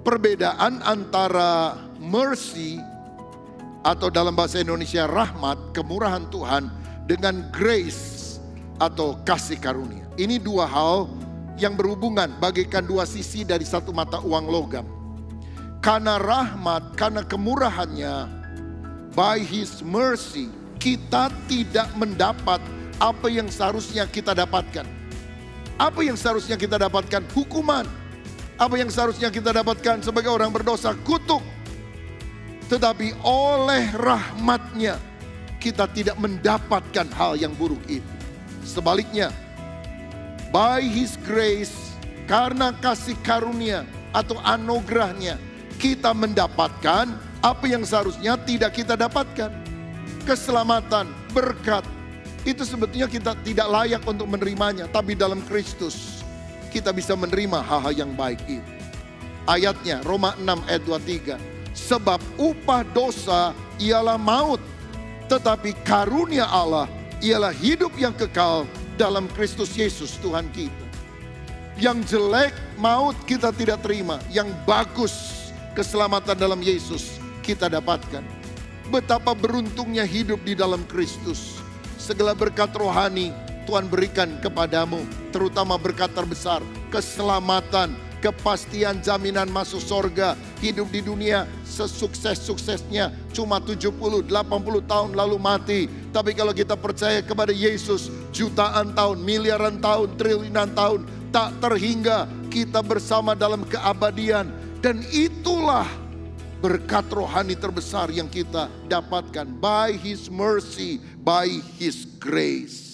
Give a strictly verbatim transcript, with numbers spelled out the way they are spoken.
perbedaan antara mercy atau dalam bahasa Indonesia rahmat, kemurahan Tuhan, dengan grace atau kasih karunia. Ini dua hal yang berhubungan, bagaikan dua sisi dari satu mata uang logam. Karena rahmat, karena kemurahannya, by His mercy, kita tidak mendapat apa yang seharusnya kita dapatkan. Apa yang seharusnya kita dapatkan? Hukuman. Apa yang seharusnya kita dapatkan sebagai orang berdosa? Kutuk. Tetapi oleh rahmatnya kita tidak mendapatkan hal yang buruk itu. Sebaliknya, by His grace, karena kasih karunia atau anugerahnya, kita mendapatkan apa yang seharusnya tidak kita dapatkan. Keselamatan, berkat, itu sebetulnya kita tidak layak untuk menerimanya. Tapi dalam Kristus kita bisa menerima hal-hal yang baik itu. Ayatnya Roma enam ayat dua puluh tiga. Sebab upah dosa ialah maut, tetapi karunia Allah ialah hidup yang kekal dalam Kristus Yesus Tuhan kita. Yang jelek maut kita tidak terima, yang bagus keselamatan dalam Yesus kita dapatkan. Betapa beruntungnya hidup di dalam Kristus. Segala berkat rohani Tuhan berikan kepadamu, terutama berkat terbesar, keselamatan, kepastian jaminan masuk sorga. Hidup di dunia sesukses-suksesnya cuma tujuh puluh, delapan puluh tahun lalu mati. Tapi kalau kita percaya kepada Yesus, jutaan tahun, miliaran tahun, triliunan tahun, tak terhingga kita bersama dalam keabadian. Dan itulah berkat rohani terbesar yang kita dapatkan by His mercy, by His grace.